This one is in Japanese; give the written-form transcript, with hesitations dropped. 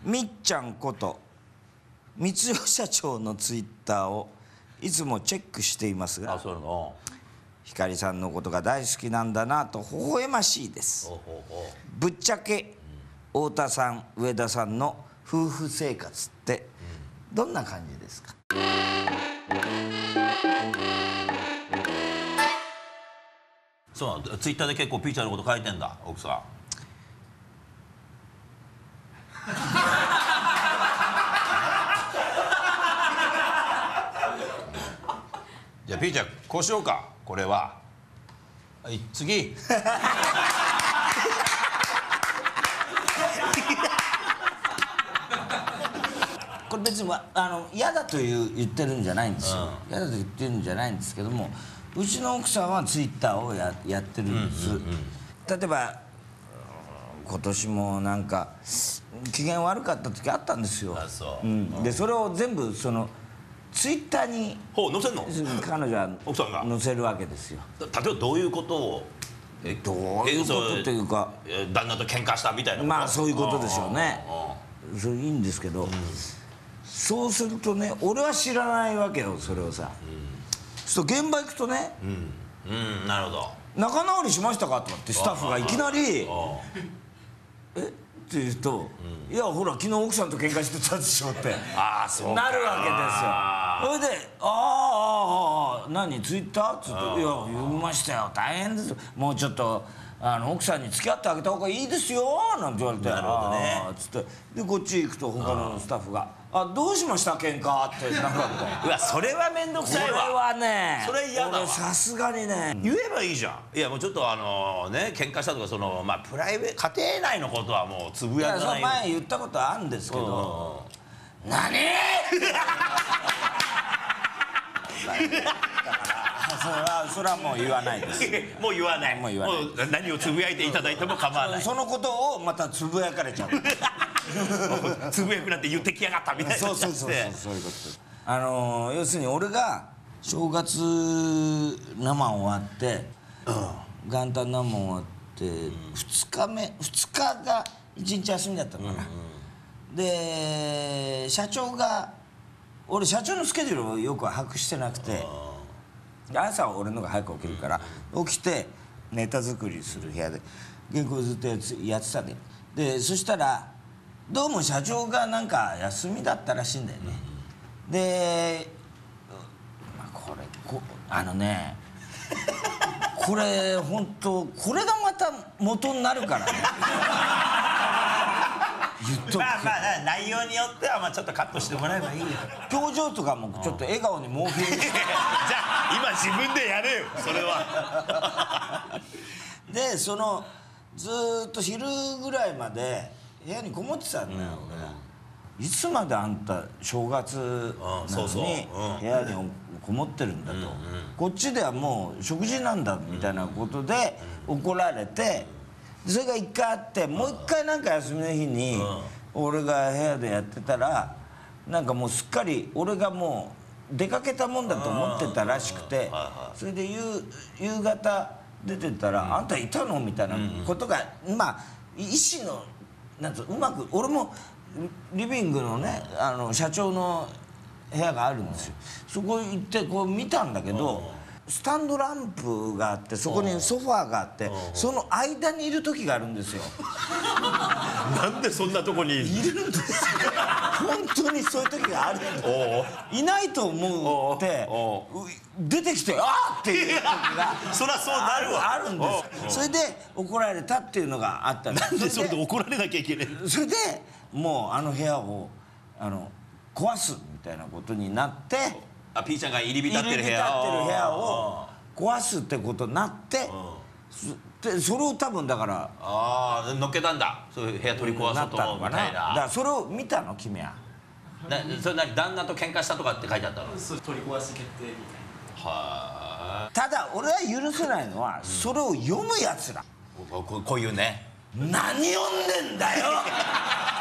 みっちゃんこと光代社長のツイッターをいつもチェックしていますが、光さんのことが大好きなんだなと微笑ましいです。ぶっちゃけ太田さん上田さんの夫婦生活ってどんな感じですか？ そうなの、ツイッターで結構ピーちゃんのこと書いてんだ奥さん。じゃあピーちゃんこうしようか。これははい次。 これ別に嫌だと言ってるんじゃないんですよ。嫌だと言ってるんじゃないんですけども、うちの奥さんはツイッターをやってるんです。例えば今年もなんか機嫌悪かった時あったんですよ。でそれを全部そのツイッターに載せんの？ 彼女は奥さんが載せるわけですよ。 例えばどういうことを？ どういうことっていうか、 旦那と喧嘩したみたいな。 まあそういうことでしょうね。それいいんですけど、そうするとね、俺は知らないわけよそれをさ。そうすると現場行くとね、 なるほど。 仲直りしましたかとかってスタッフがいきなり「えっ?」て言うと「いやほら昨日奥さんと喧嘩してたでしょ」ってなるわけですよ。それで「ああ何ツイッター?」っつって「いや読みましたよ大変ですよもうちょっと奥さんに付き合ってあげた方がいいですよ」なんて言われて「 なるほどね」 っつってでこっち行くと他のスタッフが「あどうしました喧嘩」ってなるわけ。 うわそれは面倒くさいわ。 これはね、 それ嫌だわ。 俺さすがにね言えばいいじゃん。いやもうちょっとね喧嘩したとかそのまあプライベート家庭内のことはもうつぶやかないよ。 前言ったことあるんですけど「何?」それはもう言わないです。 もう言わない。もう何をつぶやいていただいても構わない。 そのことをまたつぶやかれちゃう。 つぶやくなんて言ってきやがったみたいな。 そういうこと。要するに俺が正月生終わって元旦生終わって2日が1日休みだったのかな。で社長が俺社長のスケジュールをよく把握してなくて、朝は俺のが早く起きるから起きてネタ作りする部屋で原稿ずっとやってたんでそしたらどうも社長がなんか休みだったらしいんだよね。でこれ本当これがまた元になるからね。 まあ内容によってはちょっとカットしてもらえばいいよ。 表情とかもちょっと笑顔にモーフィングして。 じゃあ今自分でやれよそれは。 でずーっと昼ぐらいまで部屋にこもってたんだよ俺が。いつまであんた正月なのに部屋にこもってるんだと、こっちではもう食事なんだみたいなことで怒られて、それが1回あってもう1回なんか休みの日に俺が部屋でやってたらなんかもうすっかり俺がもう出かけたもんだと思ってたらしくて、それで夕方出てたら「あんたいたの?」みたいなことがまあ意思のなんうまく俺もリビングのね社長の部屋があるんですよ。そこ行ってこう見たんだけどスタンドランプがあってそこにソファーがあってその間にいる時があるんですよ。 なんでそんなとこにいるんですよ。本当にそういう時があるんですよ。いないと思って出てきて「あっ!」っていう時がそりゃそうなるわ。 あるんです。それで怒られたっていうのがあったんです。 なんでそれで怒られなきゃいけないの？ それでもう部屋を壊すみたいなことになって、 ピーちゃんが入り浸ってる部屋を壊すってことになって、それを多分だから乗っけたんだ。そういう部屋取り壊そうと思うみたいな。だからそれを見たの君は。 それ何旦那と喧嘩したとかって書いてあったの？ 取り壊し決定みたいな。 ただ俺は許せないのはそれを読むやつら。 こういうね。 何読んでんだよ。